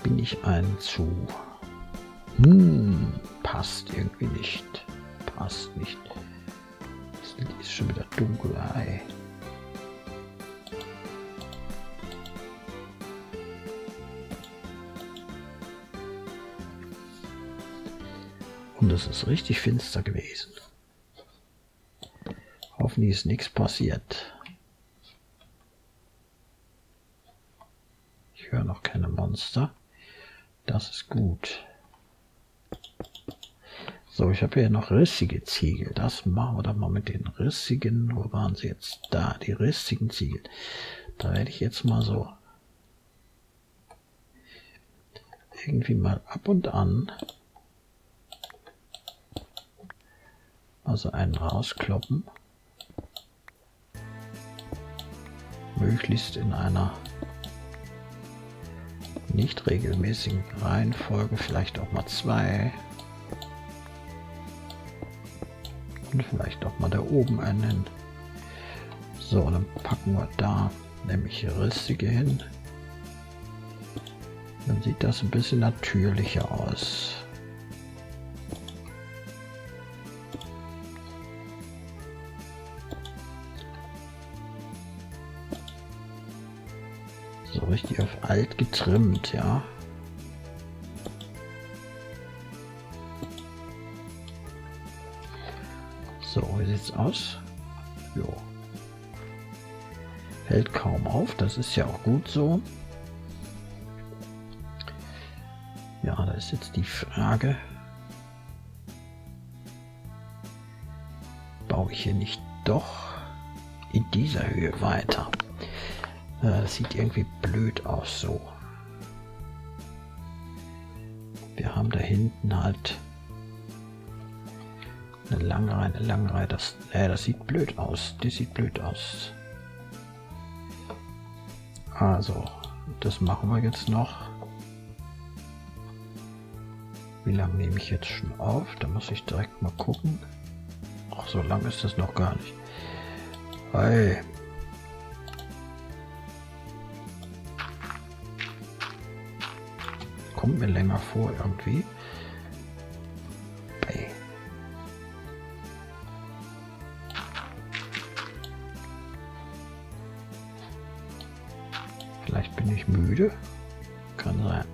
bin ich ein zu... passt irgendwie nicht. Passt nicht. Das Lied ist schon wieder dunkel. Ey. Und es ist richtig finster gewesen. Hoffentlich ist nichts passiert. Ich höre noch keine Monster. Das ist gut. So, ich habe hier noch rissige Ziegel. Das machen wir dann mal mit den rissigen. Wo waren sie jetzt? Da, die rissigen Ziegel. Da werde ich jetzt mal so irgendwie mal ab und an also einen rauskloppen. Möglichst in einer nicht regelmäßigen Reihenfolge, vielleicht auch mal 2. Und vielleicht auch mal da oben einen. So, dann packen wir da nämlich rissige hin. Dann sieht das ein bisschen natürlicher aus. So richtig auf alt getrimmt, ja. So, wie sieht's aus? Jo. Fällt kaum auf, das ist ja auch gut so. Ja, da ist jetzt die Frage, baue ich hier nicht doch in dieser Höhe weiter? Das sieht irgendwie blöd aus so. Wir haben da hinten halt eine lange Reihe. Das sieht blöd aus. Das sieht blöd aus. Also, das machen wir jetzt noch. Wie lange nehme ich jetzt schon auf? Da muss ich direkt mal gucken. Ach, so lang ist das noch gar nicht. Hey. Kommt mir länger vor irgendwie. Hey. Vielleicht bin ich müde. Kann sein.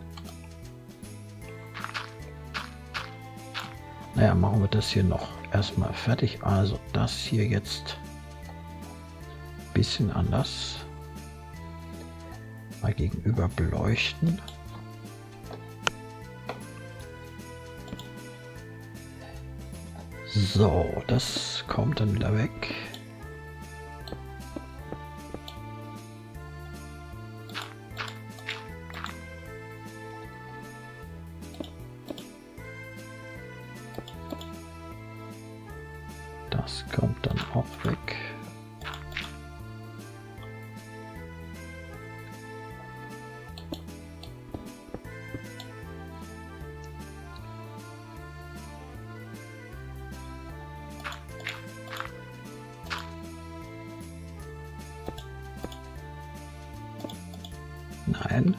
Naja, machen wir das hier noch erstmal fertig. Also das hier jetzt ein bisschen anders. Mal gegenüber beleuchten. So, das kommt dann wieder weg. Das kommt dann auch weg. Nein.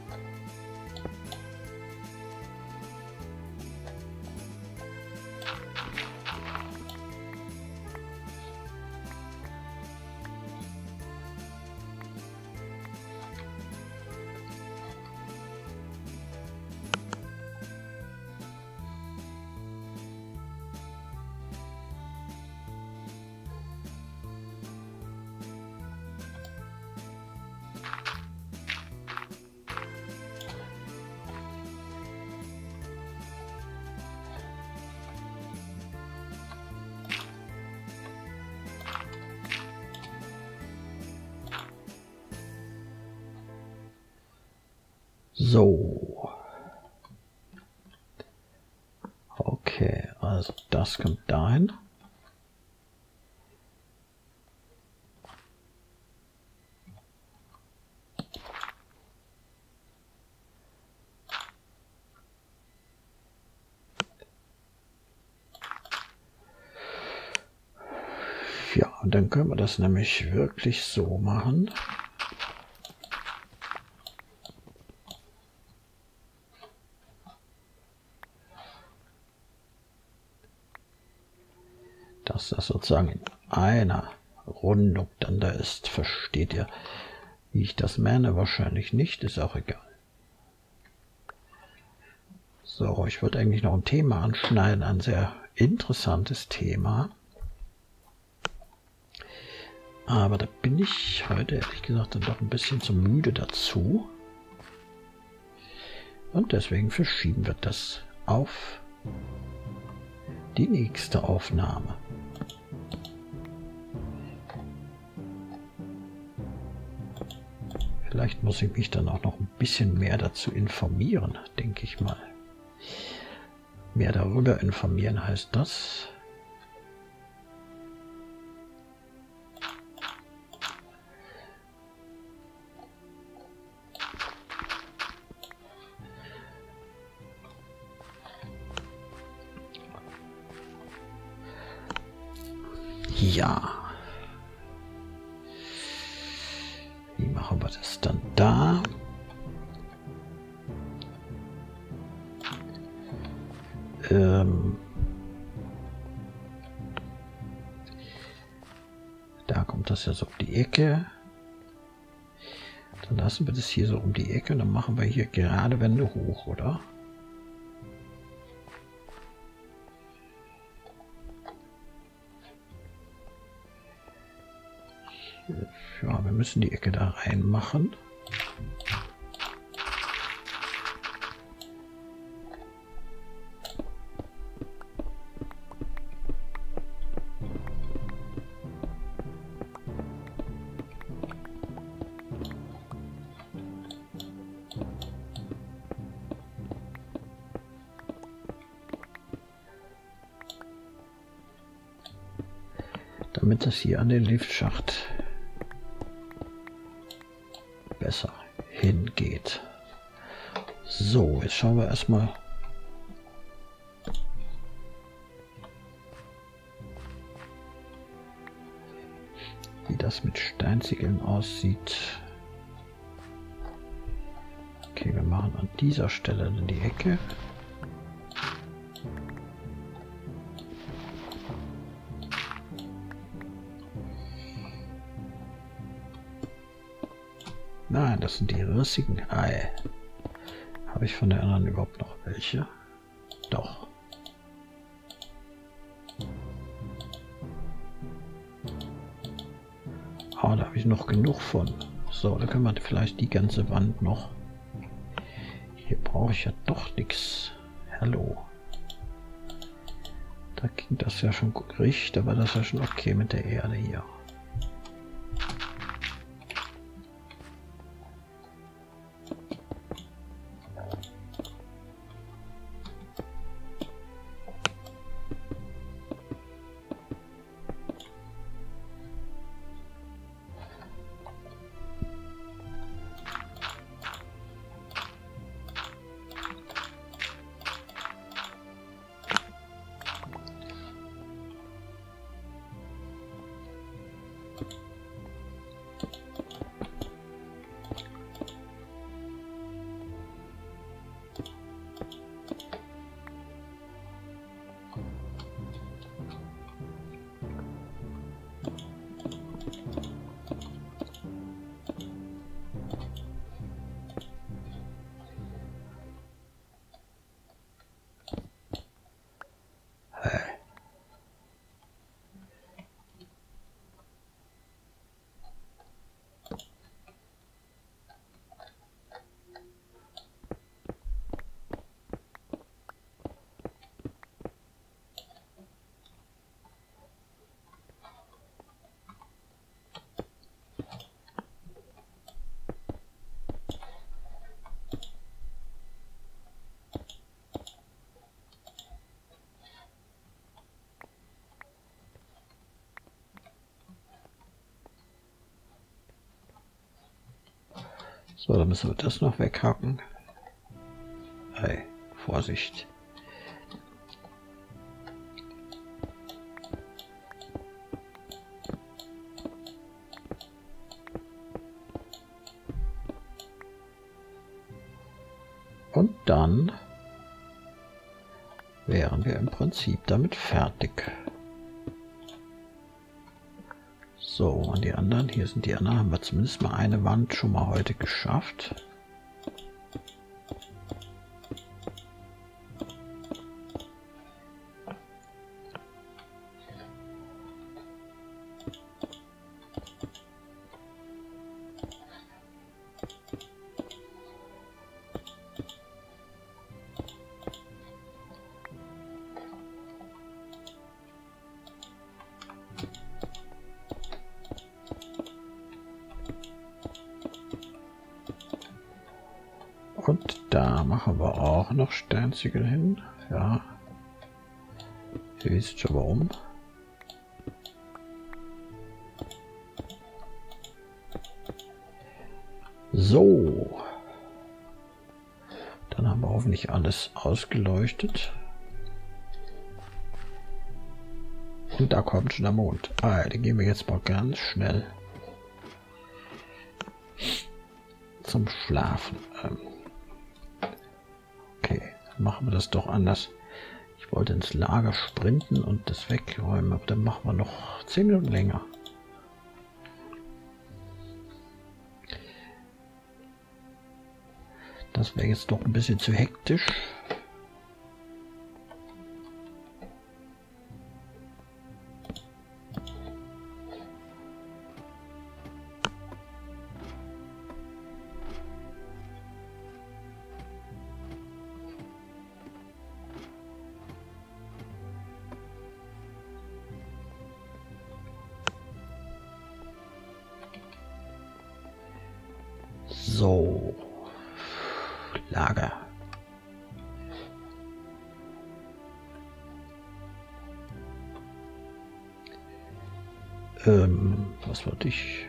So. Okay, also das kommt dahin. Ja, und dann können wir das nämlich wirklich so machen. dass das sozusagen in einer Rundung dann da ist. Versteht ihr, wie ich das meine? Wahrscheinlich nicht, ist auch egal. So, ich wollte eigentlich noch ein Thema anschneiden, ein sehr interessantes Thema. Aber da bin ich heute ehrlich gesagt dann doch ein bisschen zu müde dazu. Und deswegen verschieben wir das auf die nächste Aufnahme. Vielleicht muss ich mich dann auch noch ein bisschen mehr dazu informieren, denke ich mal. Mehr darüber informieren heißt das. Ja. Wie machen wir das dann da? Da kommt das ja so um die Ecke. Dann lassen wir das hier so um die Ecke und dann machen wir hier gerade Wände hoch, oder? Ja, wir müssen die Ecke da reinmachen. Damit das hier an den Liftschacht besser hingeht. So, jetzt schauen wir erstmal, wie das mit Steinziegeln aussieht. Okay, wir machen an dieser Stelle dann die Ecke. Nein, das sind die rissigen. Ei. Habe ich von der anderen überhaupt noch welche? Doch. Oh, da habe ich noch genug von. So, da können wir vielleicht die ganze Wand noch. Hier brauche ich ja doch nichts. Hallo. Da ging das ja schon richtig, aber das ist ja schon okay mit der Erde hier. So, dann müssen wir das noch weghaken. Hey, Vorsicht. Und dann wären wir im Prinzip damit fertig. So, und die anderen, hier sind die anderen, haben wir zumindest mal eine Wand schon mal heute geschafft. Und da machen wir auch noch Steinziegel hin. Ja. Ihr wisst schon warum. So. Dann haben wir hoffentlich alles ausgeleuchtet. Und da kommt schon der Mond. Ah, den gehen wir jetzt mal ganz schnell zum Schlafen. Okay, dann machen wir das doch anders. Ich wollte ins Lager sprinten und das wegräumen, aber dann machen wir noch 10 Minuten länger. Das wäre jetzt doch ein bisschen zu hektisch. So, Lager. Was wollte ich?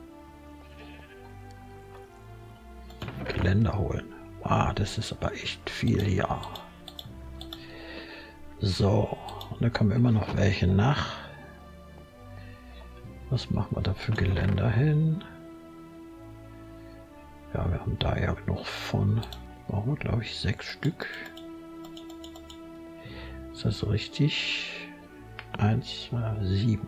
Geländer holen. Ah, das ist aber echt viel, ja. So, und da kommen immer noch welche nach. Was machen wir da für Geländer hin? Ja, wir haben da ja genug von. Brauchen wir, glaube ich, 6 Stück. Ist das so richtig? 1, 2, 7.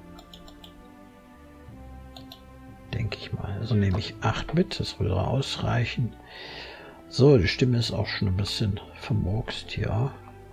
Denke ich mal. Also nehme ich 8 mit. Das würde ausreichen. So, die Stimme ist auch schon ein bisschen vermurkst, ja.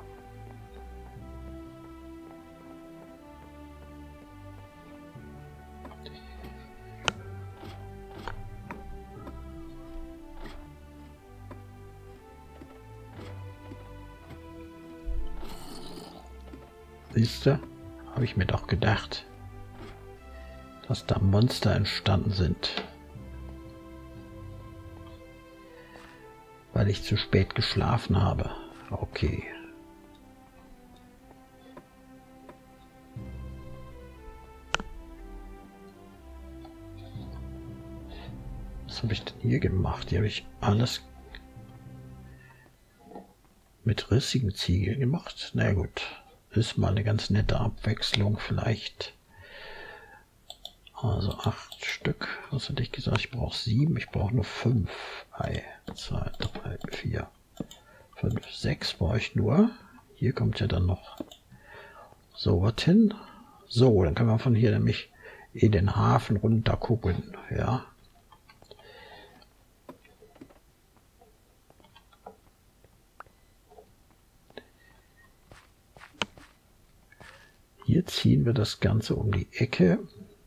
Siehst du? Habe ich mir doch gedacht, dass da Monster entstanden sind. Weil ich zu spät geschlafen habe. Okay. Was habe ich denn hier gemacht? Hier habe ich alles mit rissigen Ziegeln gemacht. Na gut. Ist mal eine ganz nette Abwechslung vielleicht. Also 8 Stück. Was hatte ich gesagt? Ich brauche 7. Ich brauche nur 5. 1, 2, 3, 4, 5, 6 brauche ich nur. Hier kommt ja dann noch so was hin. So, dann können wir von hier nämlich in den Hafen runter gucken. Ja. Hier ziehen wir das Ganze um die Ecke.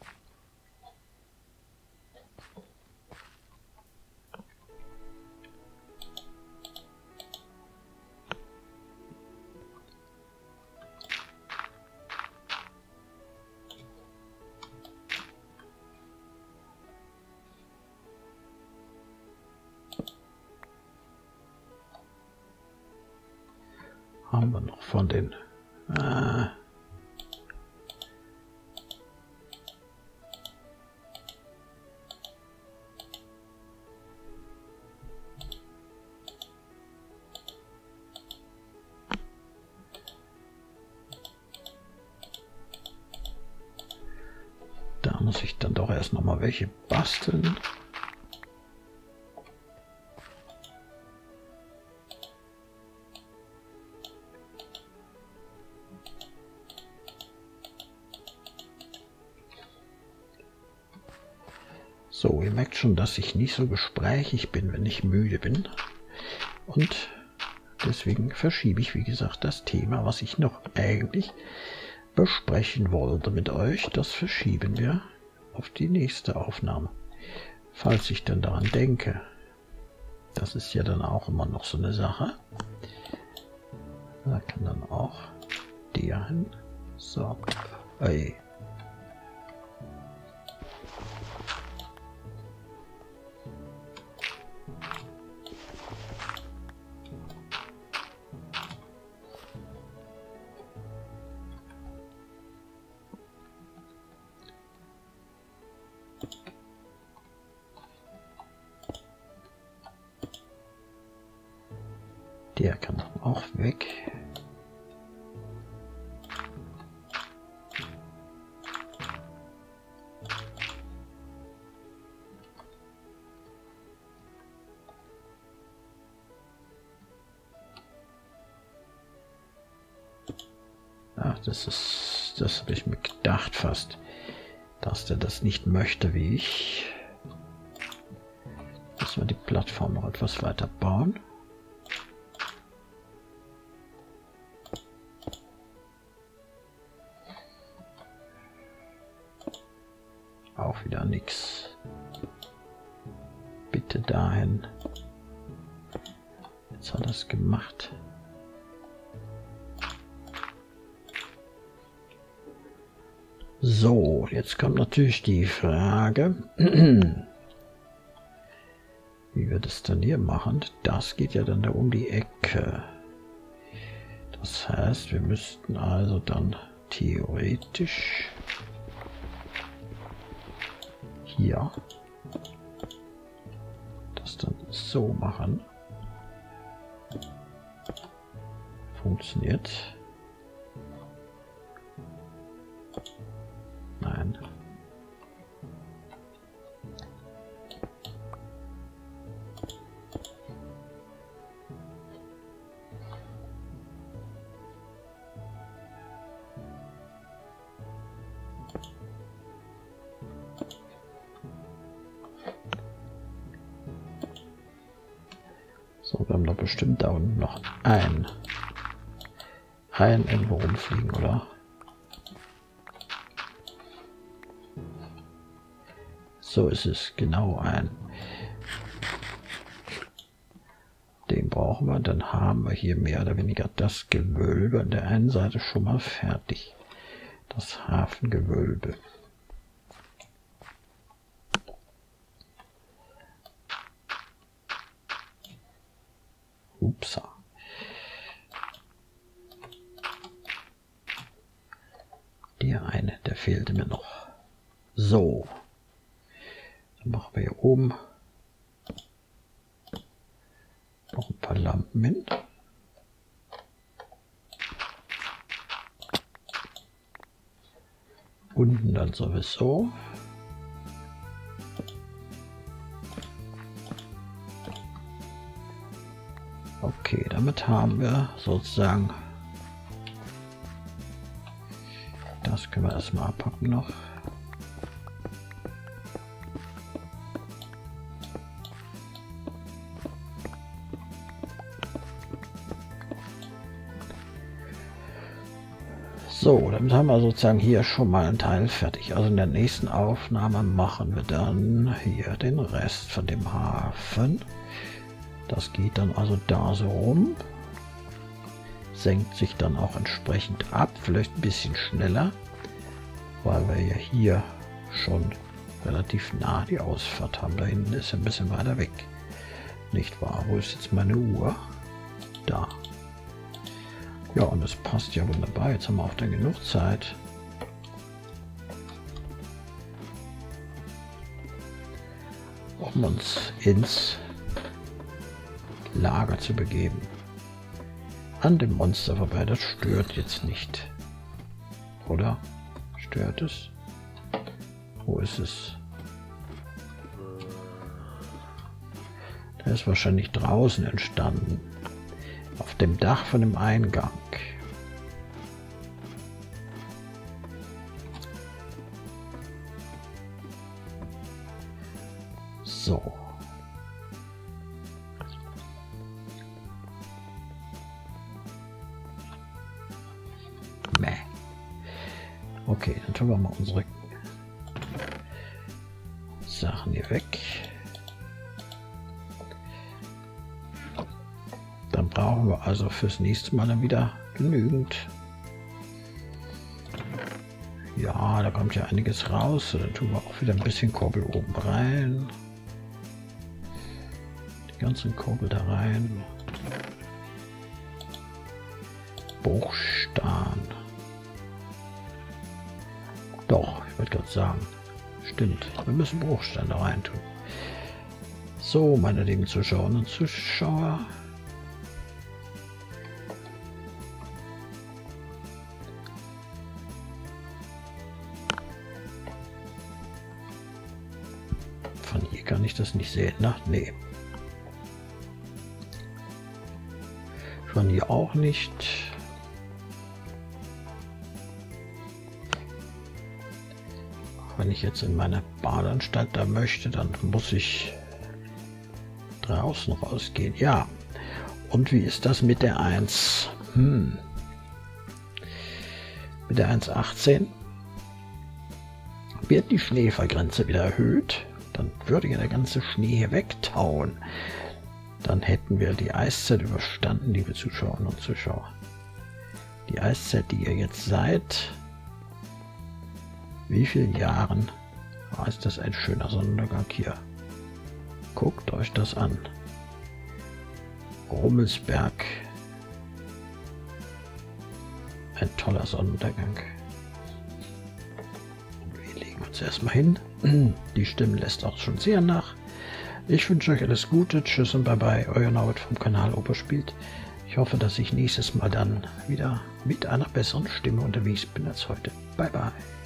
Haben wir noch von den da muss ich dann doch erst noch mal welche basteln. So, ihr merkt schon, dass ich nicht so gesprächig bin, wenn ich müde bin. Und deswegen verschiebe ich, wie gesagt, das Thema, was ich noch eigentlich besprechen wollte mit euch. Das verschieben wir auf die nächste Aufnahme. Falls ich dann daran denke. Das ist ja dann auch immer noch so eine Sache. Da kann dann auch der hin. So. Ey. Der kann dann auch weg. Ach, das habe ich mir gedacht fast, dass der das nicht möchte wie ich. Müssen wir die Plattform noch etwas weiter bauen. Auch wieder nichts. Bitte dahin. Jetzt hat er es gemacht. So, jetzt kommt natürlich die Frage, wie wir das dann hier machen. Das geht ja dann da um die Ecke. Das heißt, wir müssten also dann theoretisch hier das dann so machen. Funktioniert. Nein. So, wir haben da bestimmt da unten noch ein irgendwo rumfliegen, oder? So ist es, genau ein. Den brauchen wir, dann haben wir hier mehr oder weniger das Gewölbe an der einen Seite schon mal fertig. Das Hafengewölbe. Upsa. Der eine, der fehlte mir noch. So. Dann machen wir hier oben noch ein paar Lampen hin. Unten dann sowieso. Okay, damit haben wir sozusagen, das können wir erstmal abpacken noch. So, damit haben wir sozusagen hier schon mal einen Teil fertig. Also in der nächsten Aufnahme machen wir dann hier den Rest von dem Hafen. Das geht dann also da so rum. Senkt sich dann auch entsprechend ab, vielleicht ein bisschen schneller, weil wir ja hier schon relativ nah die Ausfahrt haben. Da hinten ist ein bisschen weiter weg. Nicht wahr? Wo ist jetzt meine Uhr? Da. Ja, und das passt ja wunderbar. Jetzt haben wir auch dann genug Zeit, um uns ins Lager zu begeben. An dem Monster vorbei, das stört jetzt nicht. Oder? Stört es? Wo ist es? Der ist wahrscheinlich draußen entstanden. Auf dem Dach von dem Eingang. So. Mäh. Okay, dann tun wir mal unsere Sachen hier weg. Dann brauchen wir also fürs nächste Mal dann wieder genügend. Ja, da kommt ja einiges raus. Dann tun wir auch wieder ein bisschen Korbel oben rein. Die ganzen Korbel da rein. Bruchstein. Doch, ich wollte gerade sagen. Stimmt, wir müssen Bruchstein da rein tun. So, meine lieben Zuschauerinnen und Zuschauer. Von hier kann ich das nicht sehen, ne? Nee. Von hier auch nicht. Wenn ich jetzt in meine Badeanstalt da möchte, dann muss ich draußen rausgehen. Ja. Und wie ist das mit der 1? Mit der 1,18 wird die Schneefallgrenze wieder erhöht. Dann würde ja der ganze Schnee hier wegtauen. Dann hätten wir die Eiszeit überstanden, liebe Zuschauerinnen und Zuschauer. Die Eiszeit, die ihr jetzt seid. Wie vielen Jahren ist das ein schöner Sonnenuntergang hier? Guckt euch das an. Rummelsberg. Ein toller Sonnenuntergang. Wir legen uns erstmal hin. Die Stimme lässt auch schon sehr nach. Ich wünsche euch alles Gute. Tschüss und bye bye. Euer Norbert vom Kanal Oberspielt. Ich hoffe, dass ich nächstes Mal dann wieder mit einer besseren Stimme unterwegs bin als heute. Bye bye.